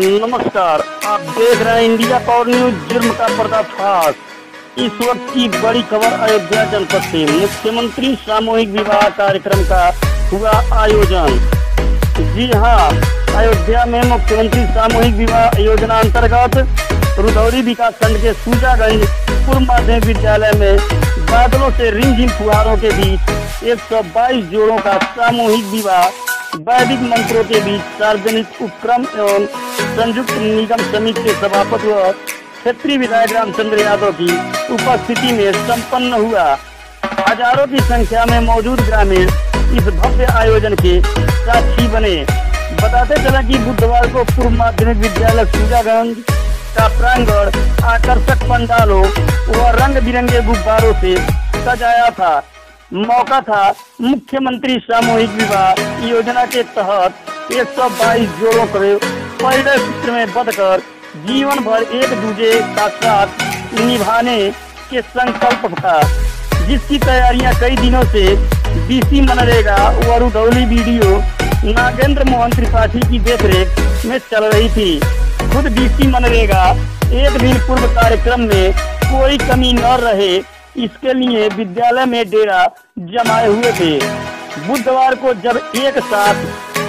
नमस्कार, आप देख रहे हैं इंडिया पावर न्यूज। जुर्म का पर्दाफाश। इस वक्त की बड़ी खबर अयोध्या जनपद से। मुख्यमंत्री सामूहिक विवाह कार्यक्रम का हुआ आयोजन। जी हां, अयोध्या में मुख्यमंत्री सामूहिक विवाह योजना अंतर्गत रुधौली विकास खंड के सूजागंज पूर्व माध्यमिक विद्यालय में बादलों से रिमझिम फुहारों के बीच 122 जोड़ों का सामूहिक विवाह वैदिक मंत्रों के बीच सार्वजनिक उपक्रम एवं संयुक्त निगम समिति के सभापति व क्षेत्रीय विधायक रामचंद्र यादव की उपस्थिति में संपन्न हुआ। हजारों की संख्या में मौजूद ग्रामीण इस भव्य आयोजन के साक्षी बने। बताते चला कि बुधवार को पूर्व माध्यमिक विद्यालय सूजागंज का प्रांगण आकर्षक पंडालों व रंग बिरंगे गुब्बारों से सजाया था। मौका था मुख्यमंत्री सामूहिक विवाह योजना के तहत 122 जोड़ों को परिणय सूत्र में बंधकर जीवन भर एक दूसरे का साथ निभाने के संकल्प था, जिसकी तैयारियां कई दिनों से डीसी मनरेगा व रुधौली वीडियो नागेंद्र मोहन त्रिपाठी की देखरेख में चल रही थी। खुद डीसी मनरेगा एक दिन पूर्व कार्यक्रम में कोई कमी न रहे, इसके लिए विद्यालय में डेरा जमाए हुए थे। बुधवार को जब एक साथ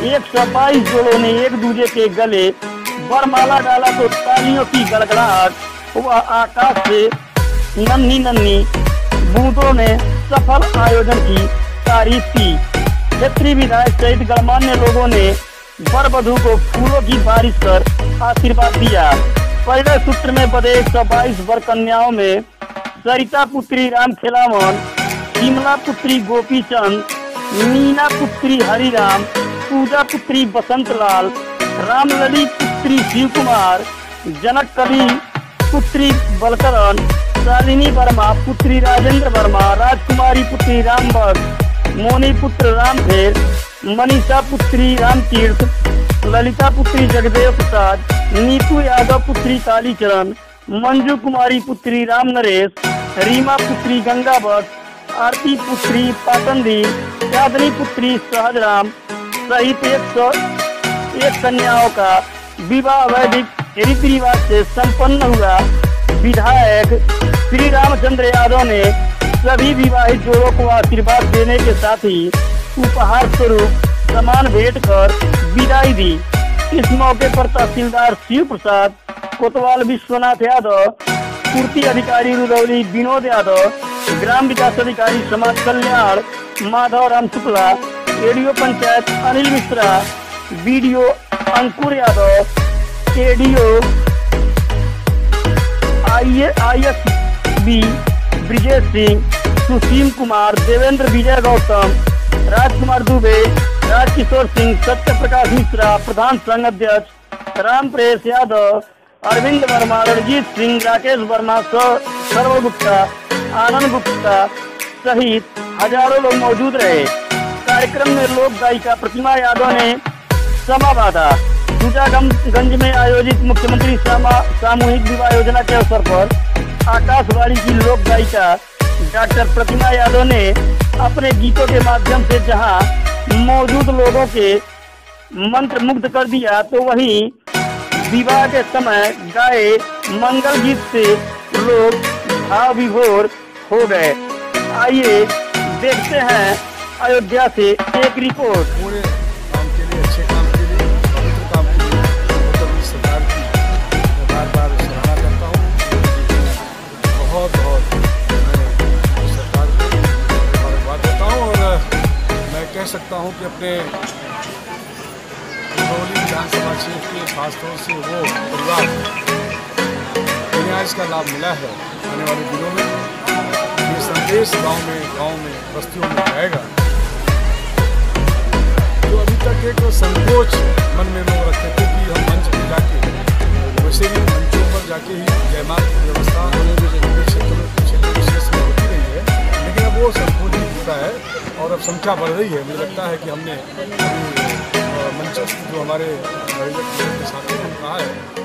122 जोड़ों ने एक दूसरे के गले वरमाला डाला तो तालियों की गड़गड़ाहट व आकाश से नन्ही नन्ही बूंदों ने सफल आयोजन की तारीफ की। क्षेत्रीय विधायक सहित गणमान्य लोगों ने वर वधू को फूलों की बारिश कर आशीर्वाद दिया। परिणय सूत्र में बंधे 122 वर कन्याओं में सरिता पुत्री राम खिलावन, शिमला पुत्री गोपी चंद, मीना पुत्री हरिराम, पूजा पुत्री बसंत लाल, रामलली पुत्री शिव कुमार, जनक कली पुत्री बलकरण, शालिनी वर्मा पुत्री राजेंद्र वर्मा, राजकुमारी पुत्री रामभक्त, मोनी पुत्र रामफेर, मनीषा पुत्री रामतीर्थ, ललिता पुत्री जगदेव प्रसाद, नीतू यादव पुत्री कालीचरण, मंजू कुमारी पुत्री राम नरेश, रीमा पुत्री गंगा भट्ट, आरती पुत्री पाटनदी, चांदनी पुत्री सहजराम सहित 101 कन्याओं का विवाह वैदिक रीति रिवाज से संपन्न हुआ। विधायक श्री रामचंद्र यादव ने सभी विवाहित जोड़ों को आशीर्वाद देने के साथ ही उपहार स्वरूप सामान भेंट कर विदाई दी। इस मौके पर तहसीलदार शिव प्रसाद कोतवाल, विश्वनाथ यादव, पूर्ति अधिकारी रुधौली विनोद यादव, ग्राम विकास अधिकारी समाज कल्याण Madhav Ram Shukla, ADO panchayat Anil Mishra, BDO Ankur Yadav, ADO ISB Brijesh Singh, Sushil Kumar, Devendra Vijay Gautam, Rajkumar Dubey, Rajkishore Singh, Satya Prakash Mishra, प्रधान संघ अध्यक्ष राम प्रेस यादव, अरविंद वर्मा, रणजीत सिंह, राकेश वर्मा, सर्व गुप्ता, आनंद गुप्ता सहित हजारों लोग मौजूद रहे। कार्यक्रम में लोक गायिका प्रतिमा यादव ने समा बांधा। सूजागंज में आयोजित मुख्यमंत्री सामूहिक विवाह योजना के अवसर पर आकाशवाणी की लोक गायिका डॉक्टर प्रतिमा यादव ने अपने गीतों के माध्यम से जहां मौजूद लोगों के मंत्र मुग्ध कर दिया, तो वहीं विवाह के समय गाए मंगल गीत से लोग भाव विभोर हो गए। आइए देखते हैं अयोध्या से एक रिपोर्ट। पूरे काम के लिए, अच्छे काम के लिए, पवित्र काम के लिए उत्तर प्रदेश सरकार की मैं बार बार सराहना करता हूँ। बहुत बहुत मैं सरकार को धन्यवाद देता हूँ और मैं कह सकता हूँ कि अपने रुधौली विधानसभा क्षेत्र के खासतौर से वो परिवार जिन्हें इसका लाभ मिला है, आने वाले दिनों में ये संदेश गांव में बस्तियों में जाएगा। जो अभी तक एक संकोच मन में लोग रखते थे कि हम मंच पर जाके, वैसे भी मंचों पर जाके ही जयमाल की व्यवस्था क्षेत्र विशेष में होती रही है, लेकिन अब वो संकोच ही होता है और अब संख्या बढ़ रही है। मुझे लगता है कि हमने मंचस्थ जो हमारे के साथ कहा है